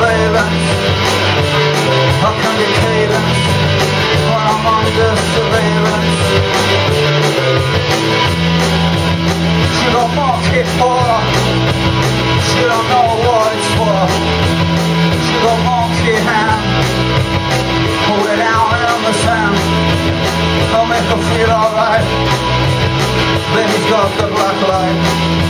surveillance. How can be cadence when I'm under surveillance? She don't mark it for, she don't know what it's for. She don't mark your hand, pull it out in the sand. Don't make her feel alright. Baby's got the black light.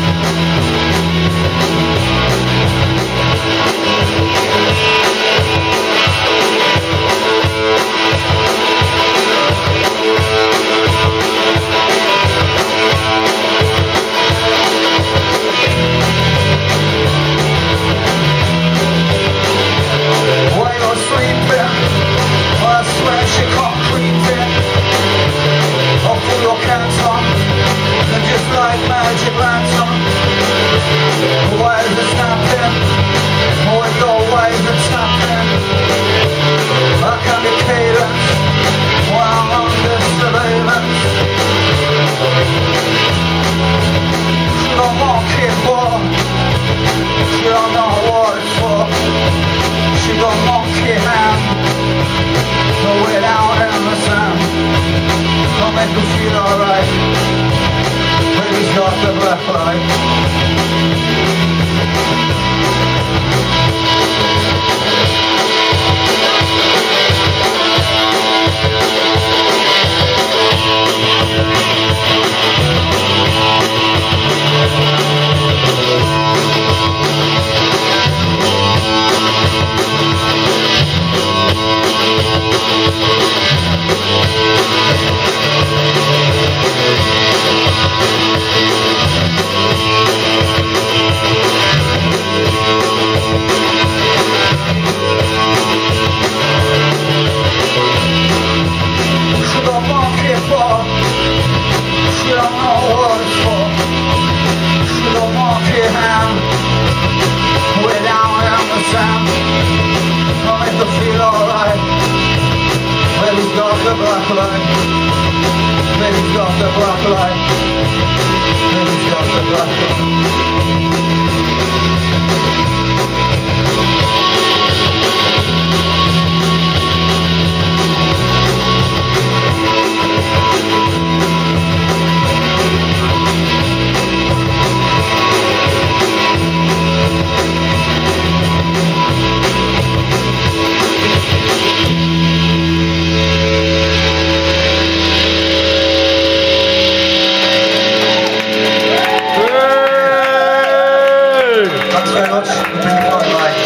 Magic lantern, waves are snapping, all your waves are tapping. I can be cadence when I'm under surveillance. She don't want it for, she don't know what it's for. She got monkey hand, throw it out in the sand. Don't make her feel alright. Baby's got the black light. Baby's got the black light. Baby's got the black light. Baby's got the black light. Thanks very much.